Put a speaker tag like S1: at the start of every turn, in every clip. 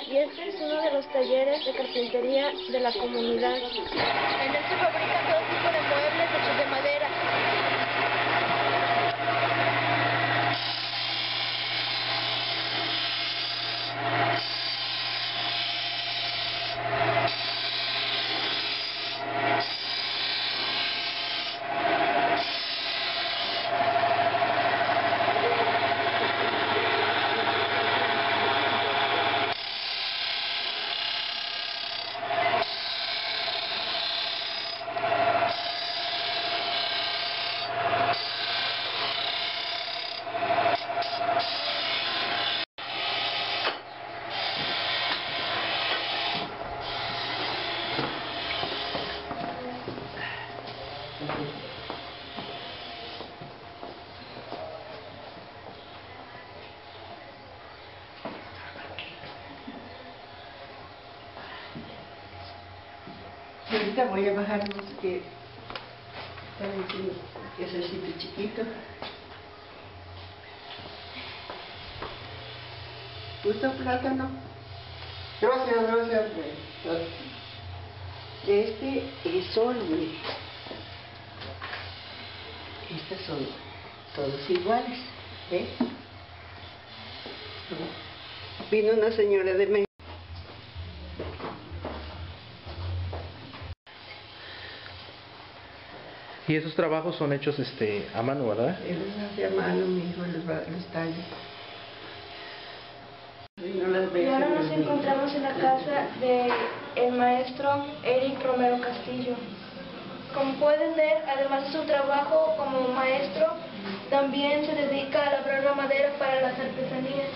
S1: y este es uno de los talleres de carpintería de la comunidad.
S2: En él se fabrican todo tipo de muebles hechos de madera.
S3: Ahorita voy a bajarnos que están diciendo que es el sitio chiquito. ¿Gusta un plátano?
S4: Gracias.
S3: Este es sol, güey. Estos son todos iguales, ¿ves? Vino una señora de México.
S4: Y esos trabajos son hechos a mano, ¿verdad?
S3: Él los hace a mano, mi hijo los talla.
S1: Y ahora nos encontramos en la casa del maestro Eric Romero Castillo. Como pueden ver, además de su trabajo como maestro, también se dedica a labrar la madera para las artesanías.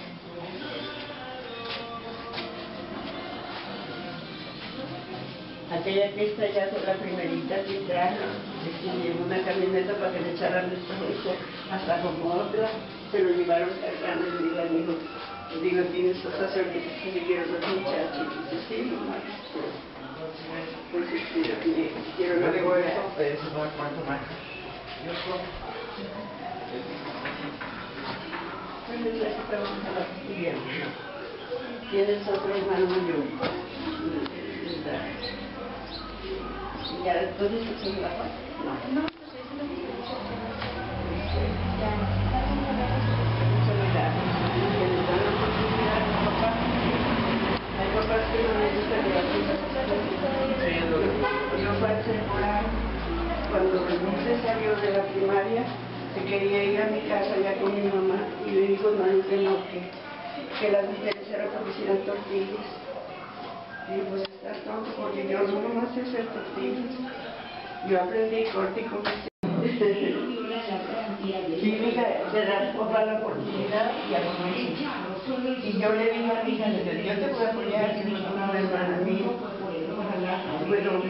S3: Aquella que está allá fue la primerita que trajo, le llevó una camioneta para que le echaran el trabajo hasta Jomotla, se lo llevaron cargando y le digo, tienes cosas ahorita que le quiero a los muchachos, y dice, sí, mamá, pues quiero
S4: Yo digo
S3: eso,
S4: eso no es cuánto más.
S3: pues es la que trabaja estudiando. Tienes otro hermano mayor, ¿ya entonces se trabaja? No. Hay papás que no les gusta que yo fui a separar cuando Dulce salió de la primaria, se quería ir a mi casa ya con mi mamá y le dijo no, que las mujeres eran para que hicieran tortillas. Y pues está tonto porque yo no nomás sé hacer tortillas. Yo aprendí corte y confección. Sí, mija, se da papá la oportunidad y a comer. Y yo le dije a mi hija, yo te voy a apoyar, que es una hermana mía. Bueno,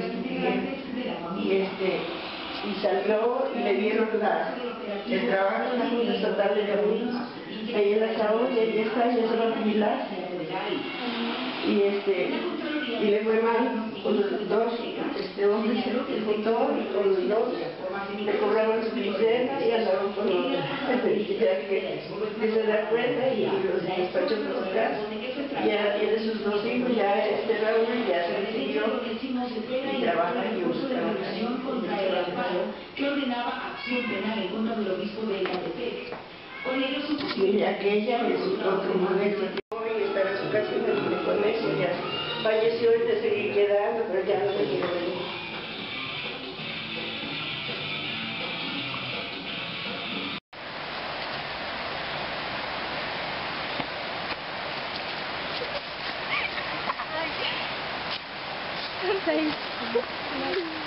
S3: y salió y le dieron el trabajo en la Junta Estatal de Caminos. Ahí en la Saúl, y ahí está, y se va a jubilar. Y le fue mal con los dos, hombre se juntó y con los dos le cobraron su quincena y andaron con los ya que se da cuenta y los despachó por su casa. Ya tiene sus dos hijos, ya Raúl ya se recibió y trabaja y busca
S5: que ordenaba acción penal en contra del obispo de Ecatepec. Con ello
S3: y aquella es otro modelo y está en su casa y me vine con eso, ya falleció y te seguí quedando, pero ya no me quiero venir.
S1: Ay.